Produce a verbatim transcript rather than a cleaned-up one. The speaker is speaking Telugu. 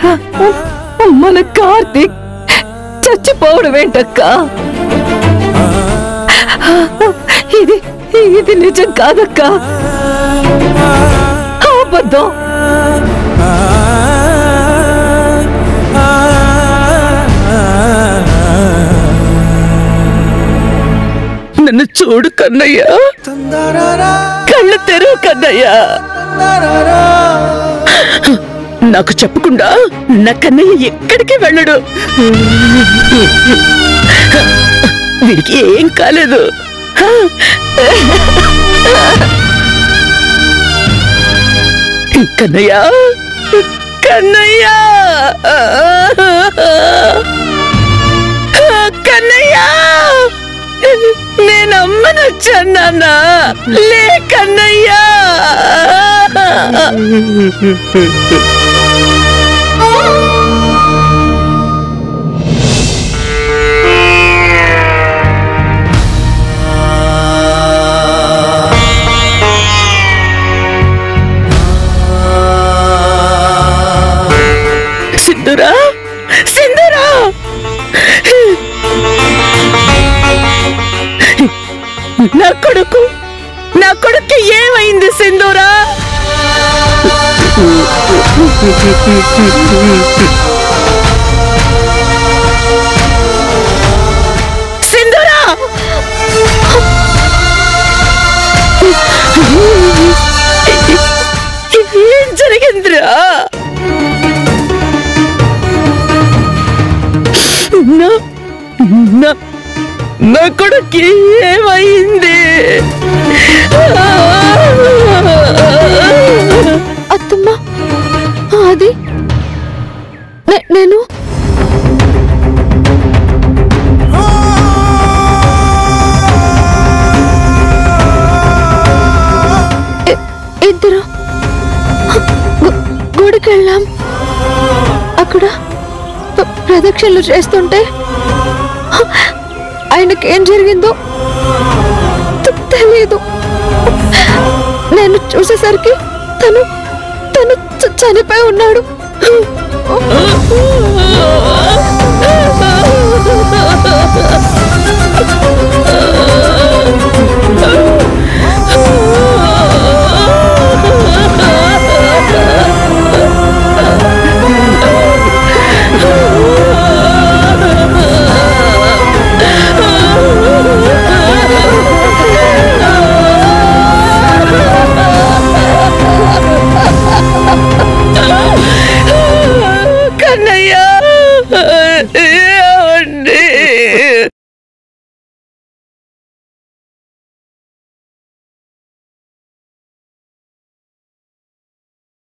మన కార్తీక్ చచ్చిపోవడం ఏంటక్క? ఇది ఇది నిజం కాదక్క, అబద్ధం. నన్ను చూడు కన్నయ్య, కళ్ళు తెరువు కన్నయ్య. నాకు చెప్పకుండా నా కన్నయ్య ఎక్కడికి వెళ్ళడు. వీడికి ఏం కాలేదు. కన్నయ్య, కన్నయ్య, కన్నయ్య, నేను అమ్మనొచ్చానా? లే కన్నయ్య. సింధూరా, సింధూరా, నా కొడుకు, నా కొడుకు ఏమైంది సింధూరా? సింధూరా, ఏం జరిగిందిరా? నా కొడుకు ఏమైంది? అత్తమ్మ, అది నేను ఇద్దరు గుడికి వెళ్ళాం. అక్కడ ప్రదక్షిణలు చేస్తుంటే ఆయనకేం జరిగిందో తెలీదు. నేను చూసేసరికి తను తను చనిపోయి ఉన్నాడు. కన్నయ్య,